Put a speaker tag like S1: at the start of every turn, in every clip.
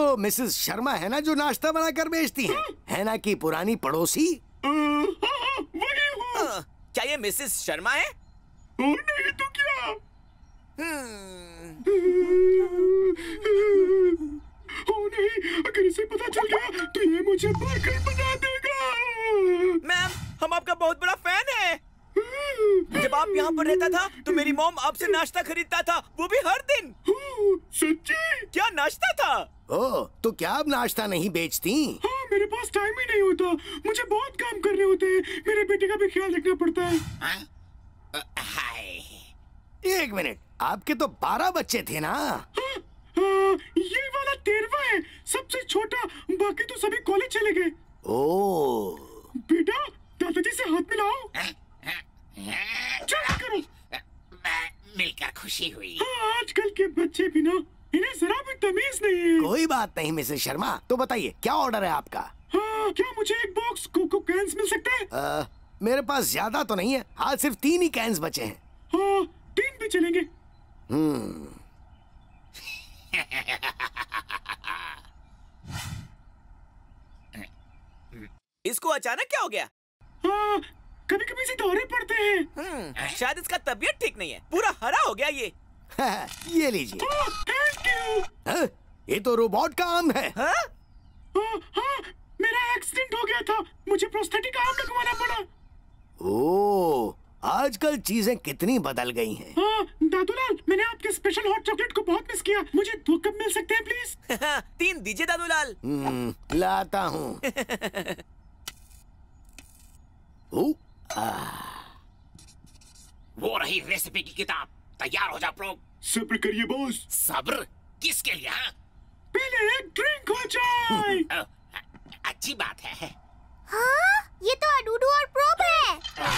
S1: वो मिसेस शर्मा है ना जो नाश्ता बनाकर बेचती हैं? है ना कि पुरानी पड़ोसी?
S2: वही हूँ।
S3: क्या ये मिसेस शर्मा है?
S2: नहीं तो क्या? ओ नहीं, अगर इसे पता चल गया तो ये मुझे पागल बना देगा।
S3: मैम, हम आपका बहुत बड़ा फैन है। जब आप यहाँ पर रहता था तो मेरी मॉम आपसे नाश्ता खरीदता था, वो भी हर दिन।
S2: सच्ची?
S3: क्या नाश्ता था?
S1: ओह, तो क्या आप नाश्ता नहीं बेचती?
S2: हाँ, मेरे पास टाइम ही नहीं होता। मुझे बहुत काम करने होते हैं। मेरे बेटे का भी ख्याल रखना पड़ता है।
S1: एक मिनट, आपके तो 12 बच्चे थे ना?
S2: ये वाला 13वां है, सबसे छोटा। बाकी तो सभी कॉलेज चले गए।
S1: ओह।
S2: बेटा, दादाजी से हाथ मिलाओ। चला करो।
S4: मिलकर खुशी हुई।
S2: हाँ, आजकल के बच्चे भी ना, इन्हें जरा भी तमीज नहीं है।
S1: कोई बात नहीं मिसेस शर्मा, तो बताइए क्या ऑर्डर है आपका?
S2: हाँ, क्या मुझे एक बॉक्स कोको कैंस मिल सकता है?
S1: मेरे पास ज्यादा तो नहीं है, आज सिर्फ 3 ही कैंस बचे हैं।
S2: हाँ, 3 भी चलेंगे।
S3: इसको अचानक क्या हो गया?
S2: हाँ, कभी कभी से दौरे पड़ते हैं।
S3: शायद इसका तबीयत ठीक नहीं है, पूरा हरा हो गया ये।
S1: ये लीजिए।
S2: Thank you.
S1: ये तो रोबोट का आर्म है।
S3: हाँ?
S2: हाँ, मेरा एक्सीडेंट हो गया था, मुझे प्रोस्थेटिक आर्म लगवाना पड़ा।
S1: ओह, आजकल चीजें कितनी बदल गई हैं।
S2: हाँ, दादूलाल, मैंने आपके स्पेशल हॉट चॉकलेट को बहुत मिस किया। मुझे 2 कप मिल सकते हैं प्लीज?
S3: 3 दीजिए दादूलाल।
S1: लाता हूँ।
S4: वो रही रेसिपी की किताब। तैयार हो जा प्रो।
S2: सब्र करिए बॉस।
S4: सब्र किसके लिए? हाँ?
S2: पहले एक ड्रिंक हो जाए।
S4: अच्छी बात है।
S5: हाँ, ये तो अडूडू और प्रोब है।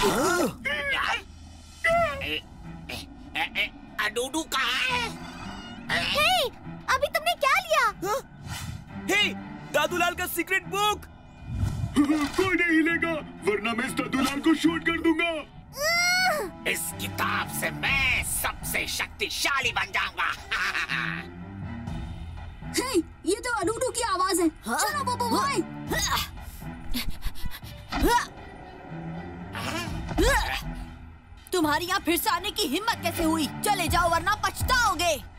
S4: अडूडू कहाँ है?
S5: हे, अभी तुमने क्या लिया?
S3: हे, दादूलाल का सीक्रेट बुक।
S2: कोई नहीं हिलेगा, वरना मैं इस दादूलाल को शूट कर दूंगा।
S4: इस किताब से मैं सबसे शक्तिशाली बन जाऊंगा।
S6: हे, ये तो अडूडू की आवाज है। चलो बोबो भाई।
S7: तुम्हारी यहाँ फिर से आने की हिम्मत कैसे हुई? चले जाओ वरना पछताओगे।